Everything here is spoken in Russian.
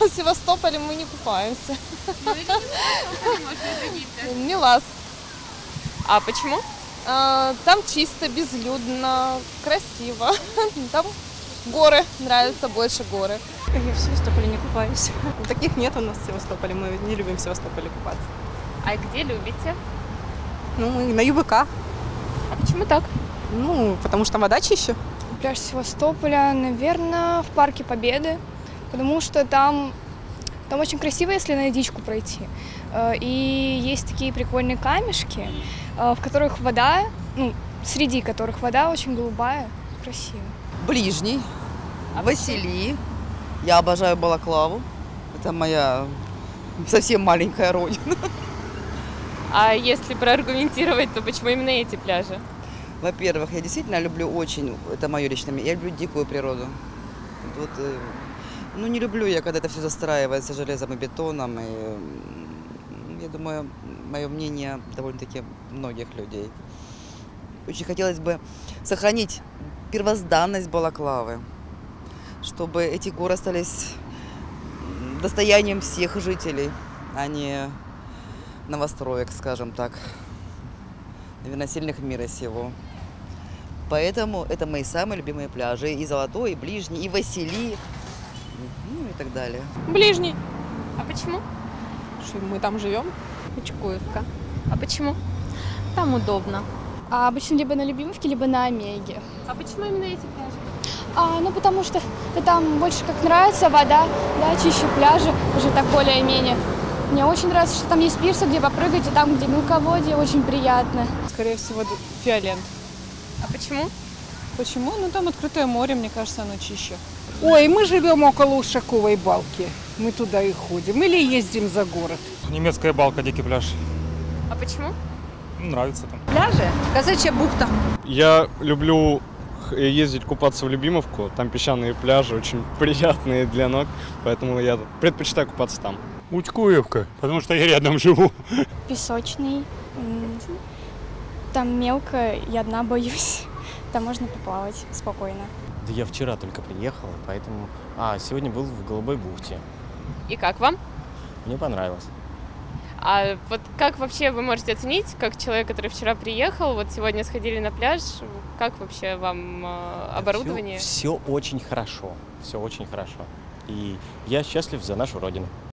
в Севастополе мы не купаемся. Ну или не в Севастополе, может, и другие пляжи. Милас. А почему? Там чисто, безлюдно, красиво. Там горы, нравятся больше горы. Я в Севастополе не купаюсь. Таких нет у нас в Севастополе, мы не любим в Севастополе купаться. А где любите? Ну, мы на ЮБК. А почему так? Ну, потому что вода чище. Пляж Севастополя, наверное, в Парке Победы, потому что там очень красиво, если на дичку пройти. И есть такие прикольные камешки, в которых вода, среди которых вода очень голубая, красиво. Ближний, Василий. Я обожаю Балаклаву. Это моя совсем маленькая родина. А если проаргументировать, то почему именно эти пляжи? Во-первых, я действительно люблю очень, это мое личное мнение, я люблю дикую природу. Вот, не люблю я, когда это все застраивается железом и бетоном. И, я думаю, мое мнение довольно-таки многих людей. Очень хотелось бы сохранить первозданность Балаклавы, чтобы эти горы остались достоянием всех жителей, а не новостроек, скажем так, наверное, сильных мира сего. Поэтому это мои самые любимые пляжи. И Золотой, и Ближний, и Василий, и так далее. Ближний. А почему? Что мы там живем. Чкуевка. А почему? Там удобно. Обычно либо на Любимовке, либо на Омеге. А почему именно эти пляжи? Потому что там больше как нравится вода, да, чище пляжа, уже так более-менее. Мне очень нравится, что там есть пирсы, где попрыгать, и там, где мелководье, очень приятно. Скорее всего, Фиолент. А почему? Почему? Ну, там открытое море, мне кажется, оно чище. Ой, мы живем около Ушаковой балки. Мы туда и ходим. Или ездим за город. Немецкая балка, дикий пляж. А почему? Нравится там. Пляжи? Казачья бухта. Я люблю ездить купаться в Любимовку. Там песчаные пляжи, очень приятные для ног. Поэтому я предпочитаю купаться там. Учкуевка, потому что я рядом живу. Песочный. Там мелко, я одна боюсь. Там можно поплавать спокойно. Да я вчера только приехал, поэтому... сегодня был в Голубой бухте. И как вам? Мне понравилось. А вот как вообще вы можете оценить, как человек, который вчера приехал, вот сегодня сходили на пляж, как вообще вам оборудование? Все очень хорошо, все очень хорошо. И я счастлив за нашу родину.